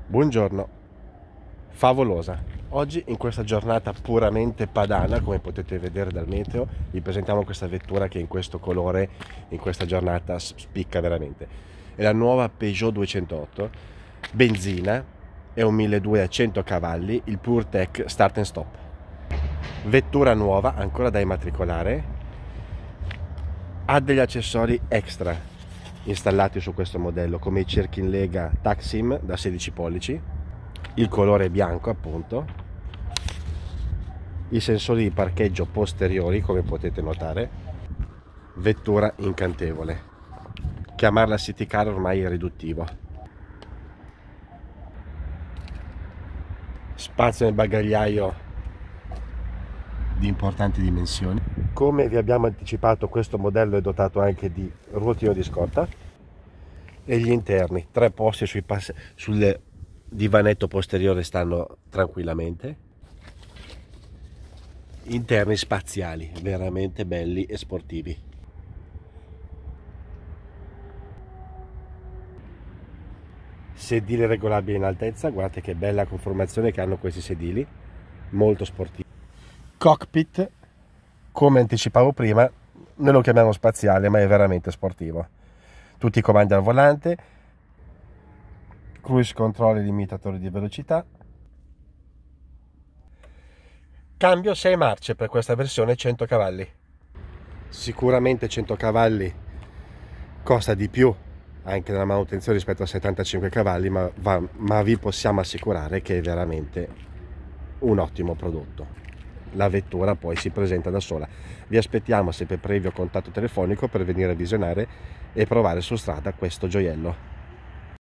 Buongiorno, favolosa. Oggi in questa giornata puramente padana, come potete vedere dal meteo, vi presentiamo questa vettura che in questo colore, in questa giornata spicca veramente. È la nuova Peugeot 208, benzina, è un 1200 a 100 cavalli, il PureTech Start and Stop. Vettura nuova, ancora da immatricolare, ha degli accessori extra installati su questo modello, come i cerchi in lega Taxim da 16 pollici, il colore è bianco appunto, i sensori di parcheggio posteriori come potete notare, vettura incantevole, chiamarla city car ormai è riduttivo, spazio nel bagagliaio di importanti dimensioni. Come vi abbiamo anticipato, questo modello è dotato anche di ruotino di scorta e gli interni, 3 posti sul divanetto posteriore stanno tranquillamente, interni spaziali veramente belli e sportivi. Sedili regolabili in altezza, guardate che bella conformazione che hanno questi sedili, molto sportivi. Cockpit, come anticipavo prima, noi lo chiamiamo spaziale ma è veramente sportivo. Tutti i comandi al volante, cruise control e limitatore di velocità, cambio 6 marce per questa versione 100 cavalli. Sicuramente 100 cavalli costa di più anche nella manutenzione rispetto a 75 cavalli, ma vi possiamo assicurare che è veramente un ottimo prodotto. La vettura poi si presenta da sola. Vi aspettiamo sempre previo contatto telefonico per venire a visionare e provare su strada questo gioiello.